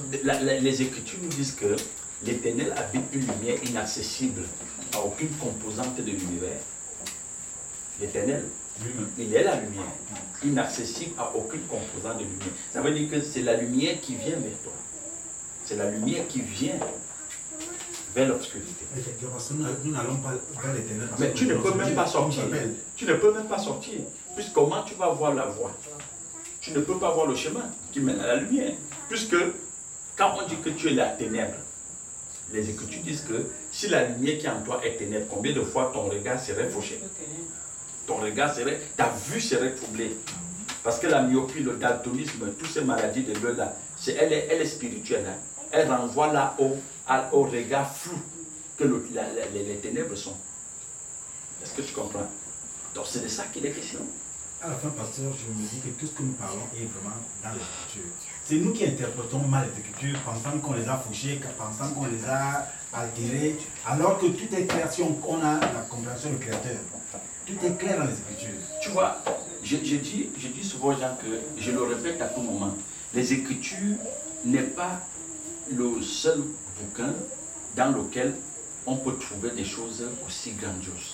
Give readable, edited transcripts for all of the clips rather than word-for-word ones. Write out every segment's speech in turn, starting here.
les Écritures nous disent que l'Éternel habite une lumière inaccessible à aucune composante de l'univers. L'Éternel, il est la lumière, inaccessible à aucune composante de lumière. Ça veut dire que c'est la lumière qui vient vers toi. C'est la lumière qui vient vers l'obscurité. Nous n'allons pas vers l'Éternel. Mais tu ne peux même pas sortir. Tu ne peux même pas sortir. Puisque comment tu vas voir la voie? Tu ne peux pas voir le chemin qui mène à la lumière. Puisque quand on dit que tu es la ténèbre, les Écritures disent que si la lumière qui est en toi est ténèbre, combien de fois ton regard serait fauché? Ton regard serait, ta vue serait troublée. Parce que la myopie, le daltonisme, toutes ces maladies de l'œil là, elle est spirituelle. Hein. Elle renvoie là au regard flou que les ténèbres sont. Est-ce que tu comprends? Donc c'est de ça qu'il est question. À la fin, pasteur, je me dis que tout ce que nous parlons est vraiment dans l'Écriture. C'est nous qui interprétons mal les Écritures, pensant qu'on les a fauchées, pensant qu'on les a altérées, alors que tout est clair si on a la compréhension du Créateur. Tout est clair dans les Écritures. Tu vois, je dis souvent aux gens que, je le répète à tout moment, les Écritures n'est pas le seul bouquin dans lequel on peut trouver des choses aussi grandioses.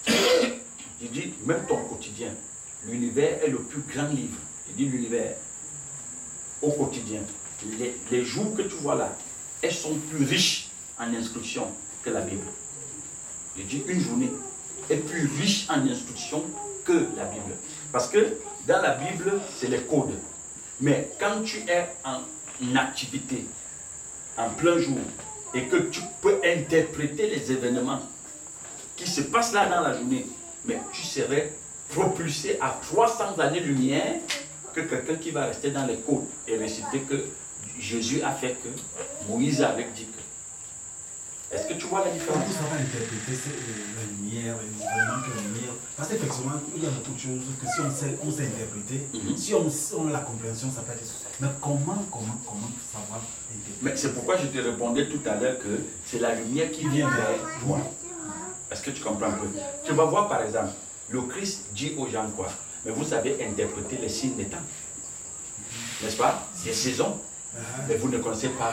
Je dis, même ton quotidien, l'univers est le plus grand livre. Je dis l'univers, au quotidien. Les jours que tu vois là, elles sont plus riches en instructions que la Bible. Je dis, une journée est plus riche en instructions que la Bible. Parce que dans la Bible, c'est les codes. Mais quand tu es en activité, en plein jour, et que tu peux interpréter les événements qui se passent là dans la journée, mais tu serais propulsé à 300 années-lumière que quelqu'un qui va rester dans les côtes et réciter que Jésus a fait que, Moïse avait dit que. Est-ce que tu vois la différence? Comment ça va interpréter la lumière, les événements que la lumière? Parce qu'effectivement, il y a beaucoup de choses que si on sait interpréter, si on a la compréhension, ça peut être. Mais comment savoir interpréter? Mais c'est pourquoi je te répondais tout à l'heure que c'est la lumière qui vient vers toi. Est-ce que tu comprends un peu? Tu vas voir par exemple, le Christ dit aux gens quoi? Mais vous savez interpréter les signes des temps. N'est-ce pas? Les saisons. Mais vous ne connaissez pas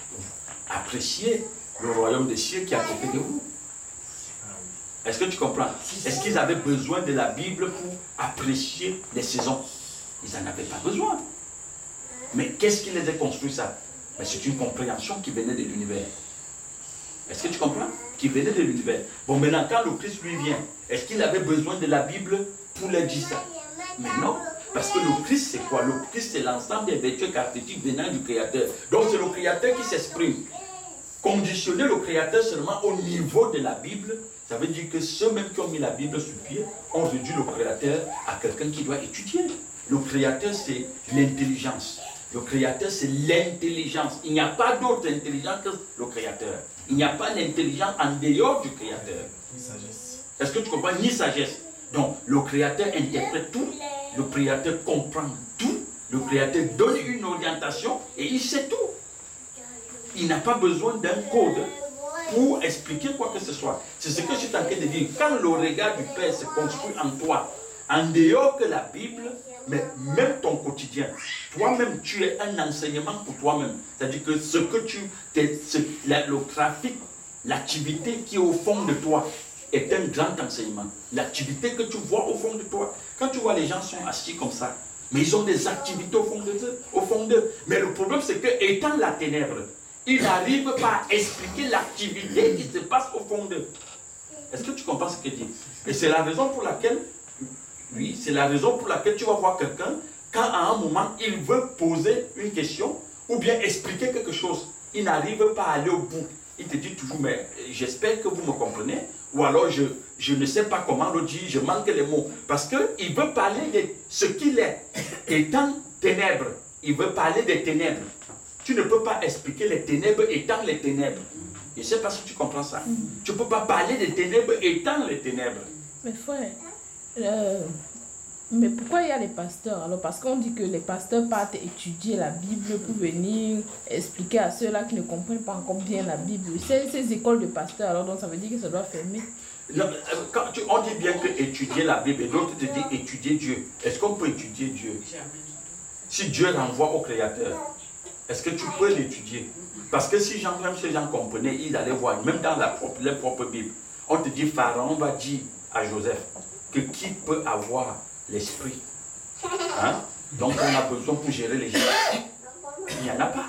apprécier le royaume des cieux qui est à côté de vous. Est-ce que tu comprends? Est-ce qu'ils avaient besoin de la Bible pour apprécier les saisons? Ils n'en avaient pas besoin. Mais qu'est-ce qui les a construit ça? Mais c'est une compréhension qui venait de l'univers. Est-ce que tu comprends? Qui venait de l'univers. Bon, maintenant, quand le Christ lui vient, est-ce qu'il avait besoin de la Bible pour leur dire ça? Mais non. Parce que le Christ, c'est quoi? Le Christ, c'est l'ensemble des vertus caractéristiques venant du Créateur. Donc, c'est le Créateur qui s'exprime. Conditionner le Créateur seulement au niveau de la Bible, ça veut dire que ceux même qui ont mis la Bible sur pied ont réduit le Créateur à quelqu'un qui doit étudier. Le Créateur, c'est l'intelligence. Le Créateur, c'est l'intelligence. Il n'y a pas d'autre intelligence que le Créateur. Il n'y a pas d'intelligence en dehors du Créateur. Ni sagesse. Est-ce que tu comprends? Ni sagesse. Donc, le Créateur interprète tout. Le Créateur comprend tout. Le Créateur donne une orientation et il sait tout. Il n'a pas besoin d'un code pour expliquer quoi que ce soit. C'est ce que je suis en train de dire. Quand le regard du Père se construit en toi, en dehors que la Bible, mais même ton quotidien, toi-même, tu es un enseignement pour toi-même. C'est-à-dire que ce que le trafic, l'activité qui est au fond de toi est un grand enseignement. L'activité que tu vois au fond de toi. Quand tu vois les gens sont assis comme ça, mais ils ont des activités au fond d'eux. Mais le problème, c'est que étant la ténèbre, ils n'arrivent pas à expliquer l'activité qui se passe au fond d'eux. Est-ce que tu comprends ce que je dis? Et c'est la raison pour laquelle, oui, c'est la raison pour laquelle tu vas voir quelqu'un, quand à un moment, il veut poser une question, ou bien expliquer quelque chose, il n'arrive pas à aller au bout. Il te dit toujours, mais j'espère que vous me comprenez, ou alors je ne sais pas comment le dire, je manque les mots. Parce qu'il veut parler de ce qu'il est. Étant ténèbres, il veut parler des ténèbres. Tu ne peux pas expliquer les ténèbres étant les ténèbres. Je ne sais pas si tu comprends ça. Tu ne peux pas parler des ténèbres étant les ténèbres. Mais frère, mais pourquoi il y a les pasteurs alors? Parce qu'on dit que les pasteurs partent étudier la Bible pour venir expliquer à ceux-là qui ne comprennent pas encore bien la Bible. C'est ces écoles de pasteurs, alors donc ça veut dire que ça doit fermer. Non, on dit bien que étudier la Bible, et d'autres te disent étudier Dieu. Est-ce qu'on peut étudier Dieu? Si Dieu renvoie au Créateur, Est-ce que tu peux l'étudier? Parce que si même ces gens comprenaient, ils allaient voir, même dans leur propre Bible, on te dit, Pharaon va dire à Joseph que qui peut avoir l'esprit, hein? Donc on a besoin pour gérer les gens. Il n'y en a pas.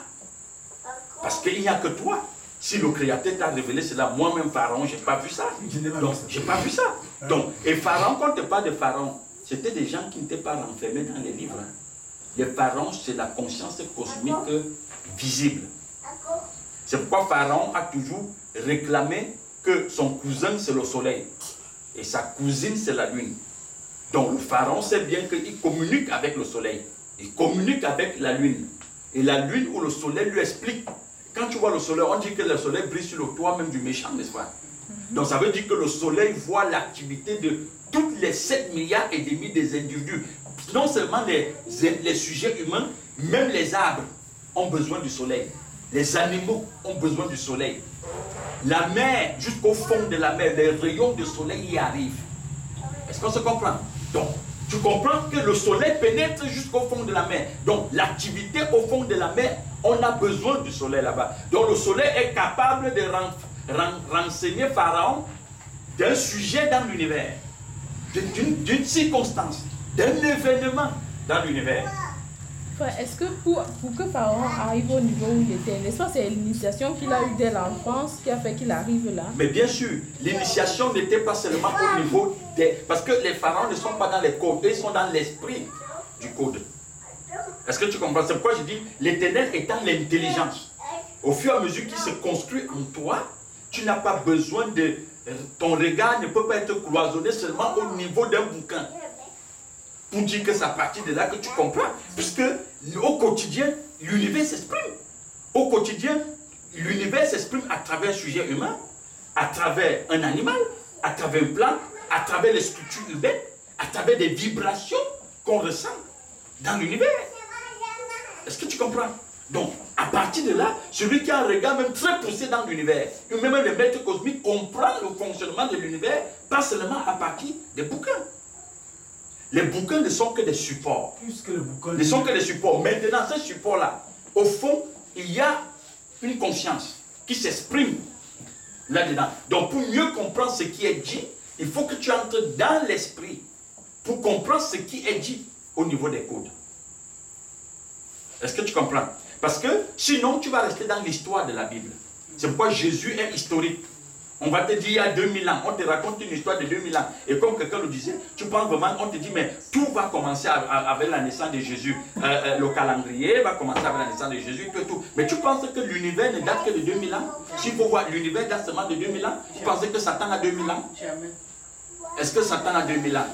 Parce qu'il n'y a que toi. Si le Créateur t'a révélé cela, moi-même Pharaon, je n'ai pas vu ça. Donc, je n'ai pas vu ça. Donc, et Pharaon, quand on te parle de Pharaon, c'était des gens qui n'étaient pas renfermés dans les livres. Hein. Les pharaons, c'est la conscience cosmique visible. C'est pourquoi Pharaon a toujours réclamé que son cousin, c'est le soleil. Et sa cousine, c'est la lune. Donc, le pharaon sait bien qu'il communique avec le soleil. Il communique avec la lune. Et la lune ou le soleil lui explique. Quand tu vois le soleil, on dit que le soleil brille sur le toit même du méchant, n'est-ce pas? Donc ça veut dire que le soleil voit l'activité de tous les 7 milliards et demi des individus. Non seulement les sujets humains, même les arbres ont besoin du soleil. Les animaux ont besoin du soleil. La mer, jusqu'au fond de la mer, les rayons de soleil y arrivent. Est-ce qu'on se comprend? Donc, tu comprends que le soleil pénètre jusqu'au fond de la mer. Donc, l'activité au fond de la mer, on a besoin du soleil là-bas. Donc, le soleil est capable de renseigner Pharaon d'un sujet dans l'univers, d'une circonstance, d'un événement dans l'univers. Est-ce que pour que Pharaon arrive au niveau où il était, n'est-ce pas, c'est l'initiation qu'il a eue dès l'enfance qui a fait qu'il arrive là? Mais bien sûr, l'initiation n'était pas seulement au niveau des... Parce que les pharaons ne sont pas dans les codes, ils sont dans l'esprit du code. Est-ce que tu comprends? C'est pourquoi je dis, l'Éternel étant l'intelligence. Au fur et à mesure qu'il se construit en toi, tu n'as pas besoin de... Ton regard ne peut pas être cloisonné seulement au niveau d'un bouquin. Pour dire que c'est à partir de là que tu comprends. Puisque au quotidien, l'univers s'exprime. Au quotidien, l'univers s'exprime à travers un sujet humain, à travers un animal, à travers une plante, à travers les structures humaines, à travers des vibrations qu'on ressent dans l'univers. Est-ce que tu comprends? Donc, à partir de là, celui qui a un regard même très poussé dans l'univers, même le maître cosmique comprend le fonctionnement de l'univers, pas seulement à partir des bouquins. Les bouquins ne sont que des supports. Ne sont que des supports. Maintenant, ces supports-là, au fond, il y a une conscience qui s'exprime là-dedans. Donc, pour mieux comprendre ce qui est dit, il faut que tu entres dans l'esprit pour comprendre ce qui est dit au niveau des codes. Est-ce que tu comprends? Parce que sinon, tu vas rester dans l'histoire de la Bible. C'est pourquoi Jésus est historique. On va te dire il y a 2000 ans, on te raconte une histoire de 2000 ans. Et comme quelqu'un le disait, tu penses vraiment, on te dit, mais tout va commencer avec la naissance de Jésus. Le calendrier va commencer avec la naissance de Jésus, tout. Mais tu penses que l'univers ne date que de 2000 ans? S'il faut voir l'univers date seulement de 2000 ans, vous pensez que Satan a 2000 ans? Est-ce que Satan a 2000 ans?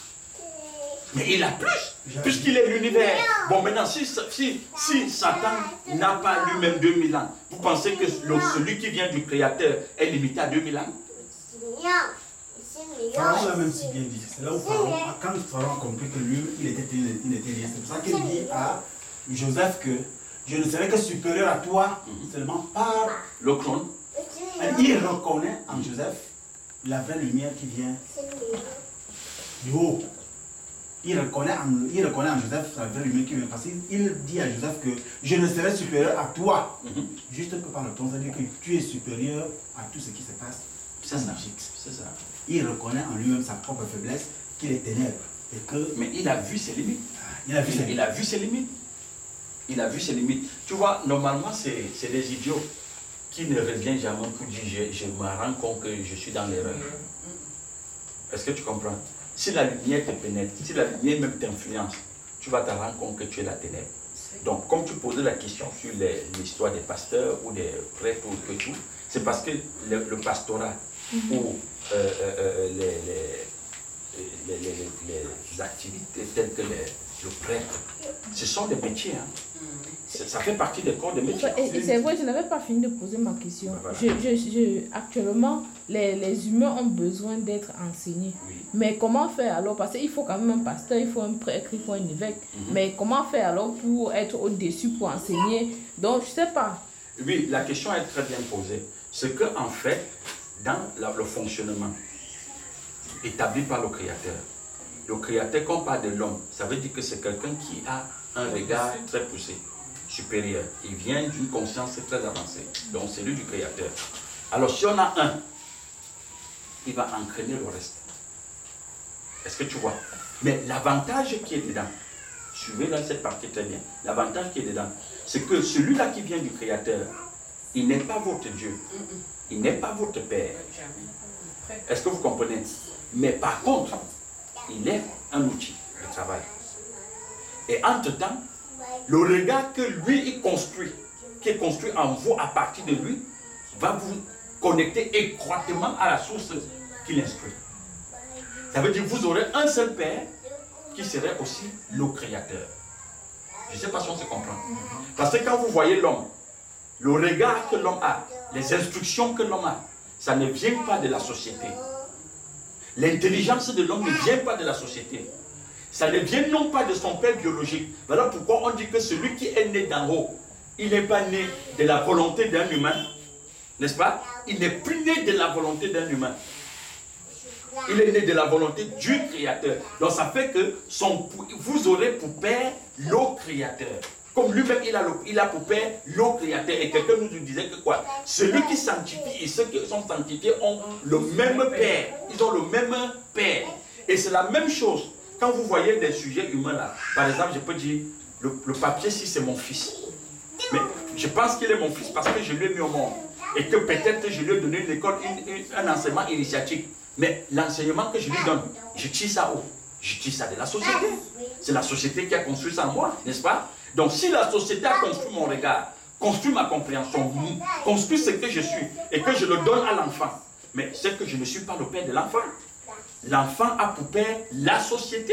Mais il a plus, puisqu'il est l'univers. Bon, maintenant, si Satan n'a pas lui-même 2000 ans, vous pensez que celui qui vient du Créateur est limité à 2000 ans? Pharaon l'a même si bien dit. C'est là où quand Pharaon a compris que lui, il était rien. C'est pour ça qu'il dit à Joseph que je ne serai que supérieur à toi, seulement par le clone. Il reconnaît en Joseph la vraie lumière qui vient du haut. Il reconnaît en Joseph la vraie lumière qui vient. Parce qu'il dit à Joseph que je ne serai supérieur à toi. Juste que par le temps, ça veut dire que tu es supérieur à tout ce qui se passe. C'est ça. C'est ça. Il reconnaît en lui-même sa propre faiblesse, qu'il est ténèbre. Et que... Mais il a vu ses limites. Il a vu ses limites. Il a vu ses limites. Tu vois, normalement, c'est des idiots qui ne reviennent jamais pour dire je me rends compte que je suis dans l'erreur. Est-ce que tu comprends? Si la lumière te pénètre, si la lumière même t'influence, tu vas te rendre compte que tu es la ténèbre. Donc, comme tu posais la question sur l'histoire des pasteurs ou des prêtres ou tout, c'est parce que le pastorat ou les activités telles que le prêtre, ce sont des métiers. Hein. Ça fait partie des corps de métier. Et c'est vrai, je n'avais pas fini de poser ma question. Voilà. Actuellement, les humains ont besoin d'être enseignés. Oui. Mais comment faire alors? Parce qu'il faut quand même un pasteur, il faut un prêtre, il faut un évêque. Mais comment faire alors pour être au-dessus, pour enseigner? Donc, je ne sais pas. Oui, la question est très bien posée. C'est qu'en fait, dans le fonctionnement établi par le Créateur, quand on parle de l'homme, ça veut dire que c'est quelqu'un qui a un regard très poussé supérieur. Il vient d'une conscience très avancée. Donc c'est lui du Créateur. Alors si on a un, il va entraîner le reste. Est-ce que tu vois? Mais l'avantage qui est dedans, suivez dans cette partie très bien, l'avantage qui est dedans, c'est que celui-là qui vient du Créateur, il n'est pas votre Dieu. Il n'est pas votre Père. Est-ce que vous comprenez? Mais par contre, il est un outil de travail. Et entre-temps, le regard que lui, il construit, qui est construit en vous à partir de lui, va vous connecter étroitement à la source qu'il instruit. Ça veut dire que vous aurez un seul Père qui serait aussi le Créateur. Je ne sais pas si on se comprend. Parce que quand vous voyez l'homme, le regard que l'homme a, les instructions que l'homme a, ça ne vient pas de la société. L'intelligence de l'homme ne vient pas de la société. Ça ne vient non pas de son père biologique. Voilà pourquoi on dit que celui qui est né d'en haut, il n'est pas né de la volonté d'un humain, n'est-ce pas? Il n'est plus né de la volonté d'un humain. Il est né de la volonté du Créateur. Donc ça fait que vous aurez pour père le Créateur. Comme lui-même, il a pour père le Créateur. Et quelqu'un nous disait que quoi? Celui qui sanctifie et ceux qui sont sanctifiés ont le même Père. Ils ont le même Père. Et c'est la même chose. Quand vous voyez des sujets humains là, par exemple, je peux dire, le papier, si c'est mon fils. Mais je pense qu'il est mon fils parce que je lui ai mis au monde. Et que peut-être je lui ai donné une école, un enseignement initiatique. Mais l'enseignement que je lui donne, je tire ça où? Je tire ça de la société. C'est la société qui a construit ça en moi, n'est-ce pas? Donc si la société a construit mon regard, construit ma compréhension, construit ce que je suis, et que je le donne à l'enfant, mais c'est que je ne suis pas le père de l'enfant. L'enfant a pour père la société.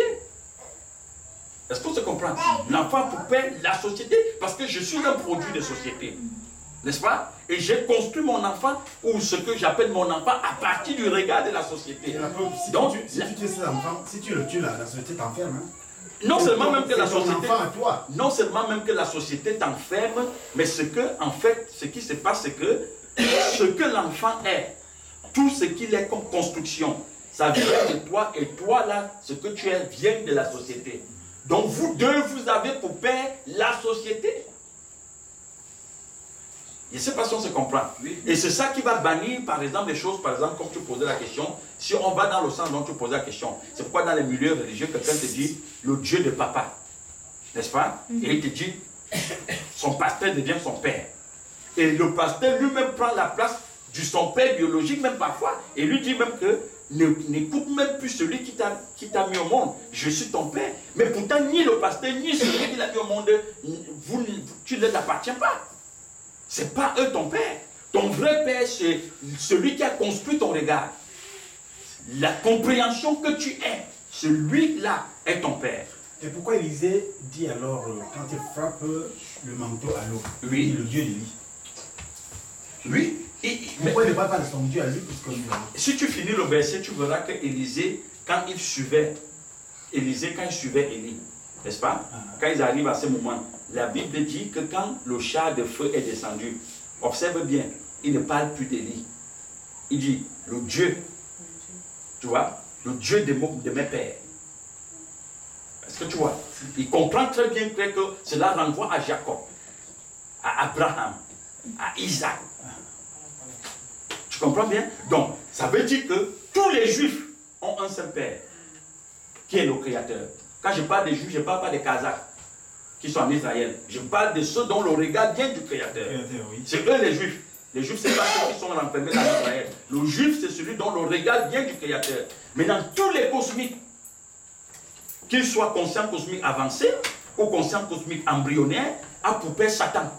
Est-ce qu'on se comprend? L'enfant a pour père la société, parce que je suis un produit de société. N'est-ce pas? Et j'ai construit mon enfant, ou ce que j'appelle mon enfant, à partir du regard de la société. Donc, si tu tues cet enfant, si tu le tues, la société t'enferme. Hein? Non seulement même que la société, toi. Non seulement même que la société t'enferme, mais ce qui se passe, c'est que ce que l'enfant est, tout ce qu'il est comme construction, ça vient de toi, et toi là, ce que tu es vient de la société. Donc vous deux, vous avez pour père la société. Je ne sais pas si on se comprend. Oui. Et c'est ça qui va bannir, par exemple, les choses, par exemple, comme tu posais la question, si on va dans le sens dont tu posais la question. C'est pourquoi dans les milieux religieux, quelqu'un te dit le Dieu de papa. N'est-ce pas? Et il te dit, son pasteur devient son père. Et le pasteur lui-même prend la place de son père biologique, même parfois, et lui dit même que n'écoute même plus celui qui t'a mis au monde. Je suis ton père. Mais pourtant, ni le pasteur, ni celui qui l'a mis au monde, tu ne l'appartiens pas. Ce n'est pas eux ton père. Ton vrai père, c'est celui qui a construit ton regard. La compréhension que tu es, celui-là est ton père. Et pourquoi Élisée dit alors, quand il frappe le manteau à l'eau, oui. Il dit le Dieu d'Élie? Oui. Pourquoi il ne parle pas de son Dieu à lui? Si tu finis le verset, tu verras que Élisée, quand il suivait Élie, n'est-ce pas? Quand ils arrivent à ce moment, la Bible dit que quand le char de feu est descendu, observe bien, il ne parle plus d'Élie. Il dit, le Dieu, tu vois, le Dieu de mes pères. Est-ce que tu vois? Il comprend très bien que cela renvoie à Jacob, à Abraham, à Isaac. Tu comprends bien? Donc, ça veut dire que tous les Juifs ont un seul père, qui est le Créateur. Quand je parle des Juifs, je ne parle pas des Kazakhs qui sont en Israël. Je parle de ceux dont le regard vient du Créateur. Oui. C'est eux les Juifs. Les Juifs, ce n'est pas ceux qui sont enfermés dans Israël. Le Juif, c'est celui dont le regard vient du Créateur. Mais dans tous les cosmiques, qu'ils soient conscients cosmiques avancés ou conscients cosmiques embryonnaires, a pour père Satan.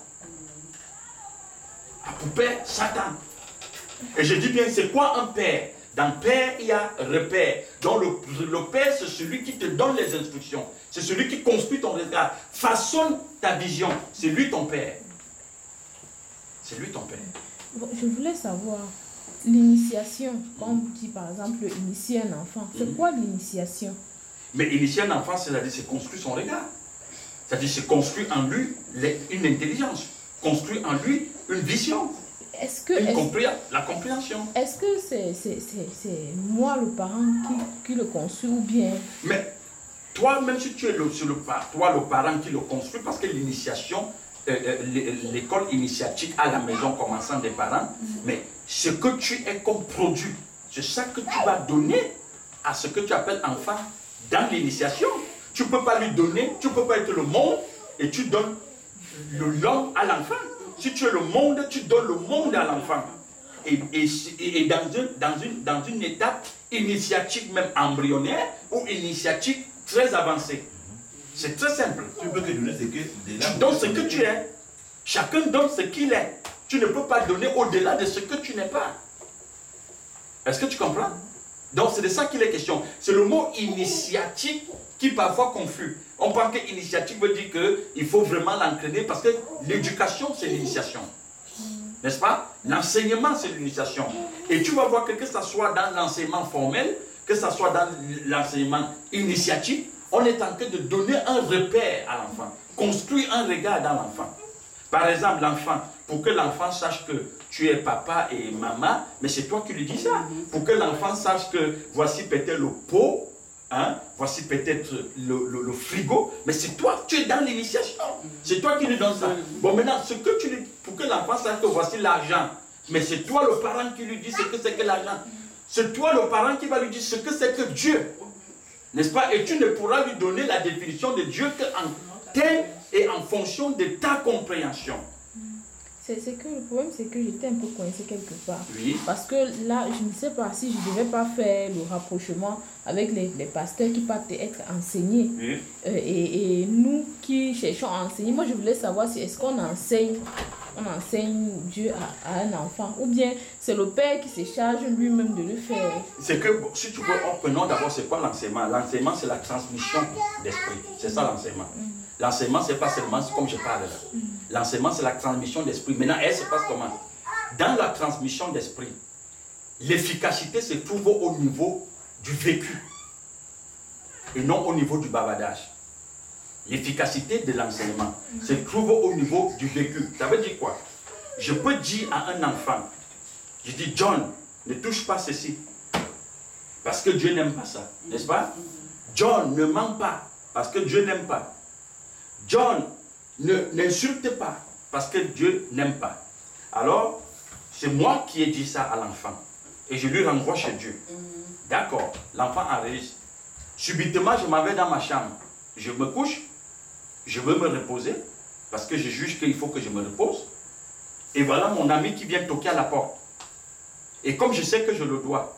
A pour père Satan. Et je dis bien, c'est quoi un père? Dans père, il y a repère. Donc le père, c'est celui qui te donne les instructions. C'est celui qui construit ton regard. Façonne ta vision. C'est lui ton père. C'est lui ton père. Bon, je voulais savoir, l'initiation, quand on dit par exemple initier un enfant, c'est quoi l'initiation? Mais initier un enfant, c'est-à-dire c'est construire son regard. C'est-à-dire c'est construire en lui une intelligence. Construire en lui une vision. La compréhension. Est-ce que c'est moi le parent qui le construit ou bien? Mais toi, même si tu es le parent qui le construit, parce que l'initiation, l'école initiatique à la maison commençant des parents, mais ce que tu es comme produit, c'est ça que tu vas donner à ce que tu appelles enfant dans l'initiation. Tu ne peux pas lui donner, tu ne peux pas être le monde et tu donnes l'homme à l'enfant. Si tu es le monde, tu donnes le monde à l'enfant. Et dans une étape initiatique même embryonnaire ou initiatique très avancée. C'est très simple. Tu peux que donner ce que tu donnes ce que tu es. Chacun donne ce qu'il est. Tu ne peux pas donner au-delà de ce que tu n'es pas. Est-ce que tu comprends? Donc c'est de ça qu'il est question. C'est le mot initiatique qui parfois confus. On pense que initiatique veut dire qu'il faut vraiment l'entraîner parce que l'éducation c'est l'initiation. N'est-ce pas? L'enseignement c'est l'initiation. Et tu vas voir que ce soit dans l'enseignement formel, que ce soit dans l'enseignement initiatique, on est en train de donner un repère à l'enfant, construire un regard dans l'enfant. Par exemple, l'enfant, pour que l'enfant sache que tu es papa et maman, mais c'est toi qui lui dis ça. Pour que l'enfant sache que voici peut-être le pot, hein, voici peut-être le frigo, mais c'est toi, tu es dans l'initiation. C'est toi qui lui donnes ça. Bon, maintenant, ce que tu lui, pour que l'enfant sache que voici l'argent, mais c'est toi le parent qui lui dit ce que c'est que l'argent. C'est toi le parent qui va lui dire ce que c'est que Dieu. N'est-ce pas? Et tu ne pourras lui donner la définition de Dieu qu'en termes et en fonction de ta compréhension. C'est que le problème, c'est que j'étais un peu coincée quelque part. Oui. Parce que là, je ne sais pas si je ne devais pas faire le rapprochement avec les pasteurs qui peuvent être enseignés. Oui. Et nous qui cherchons à enseigner, moi je voulais savoir si est-ce qu'on enseigne Dieu à un enfant, ou bien c'est le père qui se charge lui-même de le faire. C'est que, si tu veux, prenons d'abord c'est quoi l'enseignement? L'enseignement c'est la transmission d'esprit. C'est ça l'enseignement. L'enseignement c'est pas seulement comme je parle là. L'enseignement c'est la transmission d'esprit. Maintenant, elle se passe comment? Dans la transmission d'esprit, l'efficacité se trouve au niveau du vécu et non au niveau du bavardage. L'efficacité de l'enseignement se trouve au niveau du vécu. Ça veut dire quoi? Je peux dire à un enfant, je dis John, ne touche pas ceci, parce que Dieu n'aime pas ça, n'est-ce pas? John, ne ment pas, parce que Dieu n'aime pas. John, n'insulte pas, parce que Dieu n'aime pas. Alors, c'est moi qui ai dit ça à l'enfant, et je lui renvoie chez Dieu. D'accord, l'enfant enregistre. Subitement, je m'en vais dans ma chambre. Je me couche, je veux me reposer, parce que je juge qu'il faut que je me repose. Et voilà mon ami qui vient toquer à la porte. Et comme je sais que je le dois,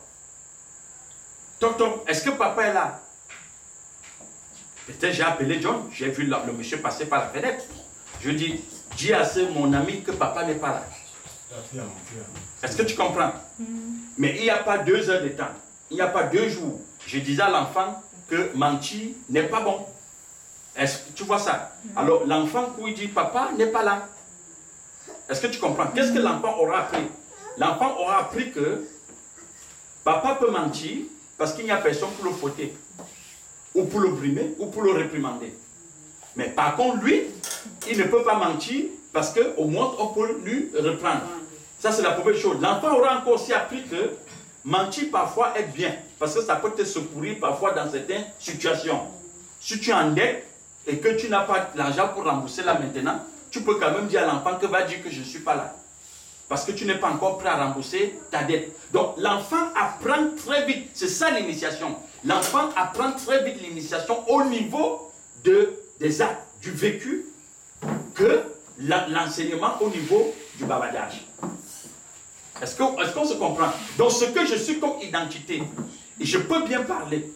toc toc, est-ce que papa est là? Peut-être j'ai appelé John, j'ai vu le monsieur passer par la fenêtre. Je dis à mon ami que papa n'est pas là. Est-ce que tu comprends? Mais il n'y a pas 2 heures de temps, il n'y a pas 2 jours. Je disais à l'enfant que mentir n'est pas bon. Est-ce que tu vois ça? Alors l'enfant qui dit papa n'est pas là. Est-ce que tu comprends? Qu'est-ce que l'enfant aura appris? L'enfant aura appris que papa peut mentir parce qu'il n'y a personne pour le fouetter, ou pour le brimer, ou pour le réprimander. Mais par contre, lui, il ne peut pas mentir parce qu'au moins on peut lui reprendre. Ça, c'est la première chose. L'enfant aura encore aussi appris que mentir parfois est bien parce que ça peut te secourir parfois dans certaines situations. Si tu es en dette et que tu n'as pas l'argent pour rembourser là maintenant, tu peux quand même dire à l'enfant que va dire que je ne suis pas là. Parce que tu n'es pas encore prêt à rembourser ta dette. Donc l'enfant apprend très vite. C'est ça l'initiation. L'enfant apprend très vite l'initiation au niveau des actes, du vécu, que l'enseignement au niveau du bavardage. Est-ce qu'on se comprend? Donc ce que je suis comme identité, et je peux bien parler,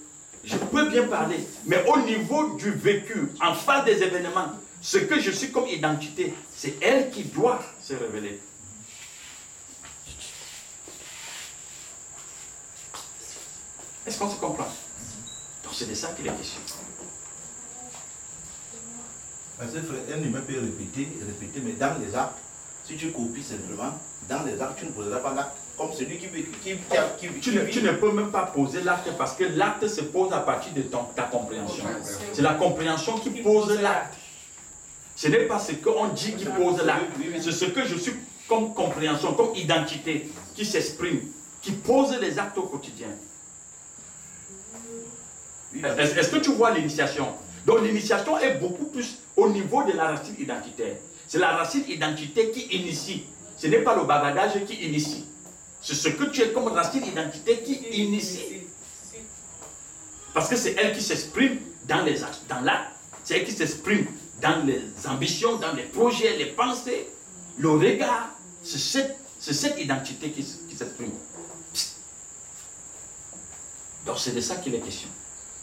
mais au niveau du vécu, en face des événements, ce que je suis comme identité, c'est elle qui doit se révéler. Est-ce qu'on se comprend? Donc c'est de ça qu'il est question. Parce que un humain peut répéter, mais dans les actes, si tu copies simplement, dans les actes, tu ne poseras pas l'acte. Comme celui Tu ne peux même pas poser l'acte parce que l'acte se pose à partir de ta compréhension. C'est la compréhension qui pose l'acte. Ce n'est pas ce qu'on dit qui pose l'acte. C'est ce que je suis comme compréhension, comme identité, qui s'exprime, qui pose les actes au quotidien. Est-ce que tu vois l'initiation? Donc l'initiation est beaucoup plus au niveau de la racine identitaire. C'est la racine identité qui initie. Ce n'est pas le bavardage qui initie. C'est ce que tu es comme racine identité qui initie. Parce que c'est elle qui s'exprime dans l'acte. C'est elle qui s'exprime dans les ambitions, dans les projets, les pensées, le regard. C'est cette identité qui s'exprime. Donc c'est de ça qu'il est question.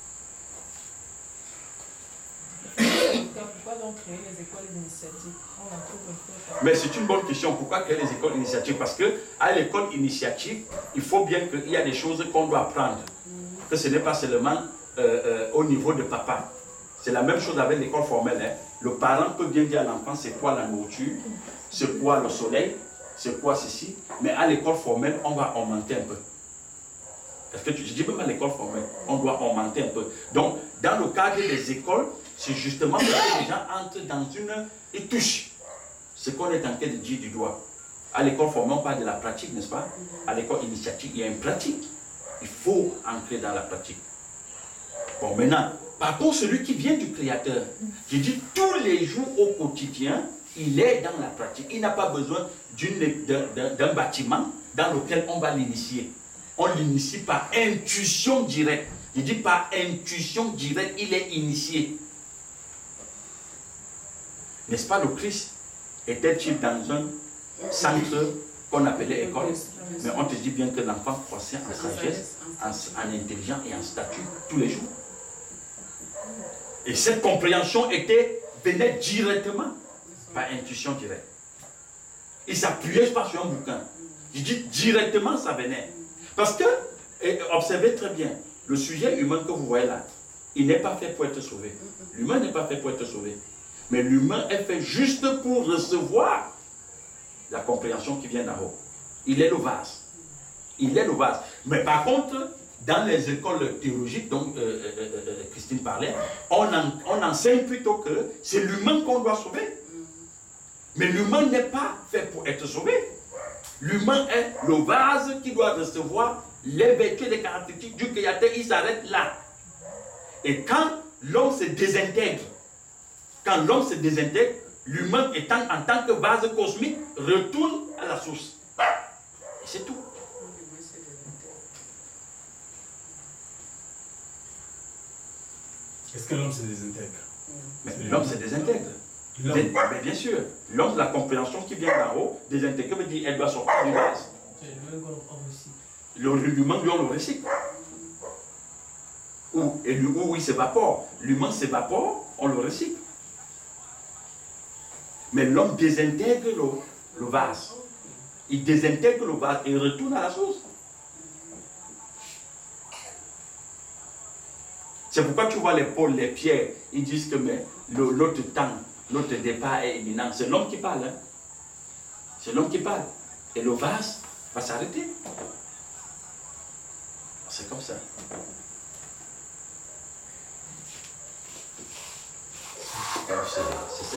Pourquoi donc créer les écoles d'initiative? Mais c'est une bonne question. Pourquoi créer les écoles initiatives? Parce qu'à l'école initiative, il faut bien qu'il y a des choses qu'on doit apprendre. Que ce n'est pas seulement au niveau de papa. C'est la même chose avec l'école formelle. Hein. Le parent peut bien dire à l'enfant c'est quoi la nourriture, c'est quoi le soleil, c'est quoi ceci. Mais à l'école formelle, on va augmenter un peu. Parce que je dis même à l'école formelle, on doit augmenter un peu. Donc, dans le cadre des écoles, c'est justement parce que les gens entrent dans une... Ils touchent ce qu'on est en train de dire du doigt. À l'école formelle, on parle de la pratique, n'est-ce pas? À l'école initiatique, il y a une pratique. Il faut entrer dans la pratique. Bon, maintenant, par contre, celui qui vient du Créateur, je dis tous les jours au quotidien, il est dans la pratique. Il n'a pas besoin d'un bâtiment dans lequel on va l'initier. On l'initie par intuition directe. Je dis par intuition directe, il est initié. N'est-ce pas, le Christ était-il dans un centre qu'on appelait école? Mais on te dit bien que l'enfant croissait en sagesse, en intelligence et en statut tous les jours. Et cette compréhension venait directement par intuition directe. Il ne s'appuyait pas sur un bouquin. Je dis directement, ça venait. Parce que, observez très bien, le sujet humain que vous voyez là, il n'est pas fait pour être sauvé. L'humain n'est pas fait pour être sauvé. Mais l'humain est fait juste pour recevoir la compréhension qui vient d'en haut. Il est le vase. Il est le vase. Mais par contre, dans les écoles théologiques dont Christine parlait, on enseigne plutôt que c'est l'humain qu'on doit sauver. Mais l'humain n'est pas fait pour être sauvé. L'humain est le vase qui doit recevoir les vertus et les caractéristiques du Créateur. Il s'arrête là. Et quand l'homme se désintègre, l'humain en tant que vase cosmique retourne à la source. Et c'est tout. Est-ce que l'homme se désintègre? Mais l'homme se désintègre. Mais bien sûr, l'homme, la compréhension qui vient d'en haut, désintégrer veut dire qu'elle doit sortir du vase. L'humain, lui, on le recycle. Ou il s'évapore. L'humain s'évapore, on le recycle. Mais l'homme désintègre le vase. Il désintègre le vase et retourne à la source. C'est pourquoi tu vois les pôles, les pierres, ils disent que notre temps, notre départ est imminent. C'est l'homme qui parle. Hein? C'est l'homme qui parle. Et le vase va s'arrêter. C'est comme ça. C'est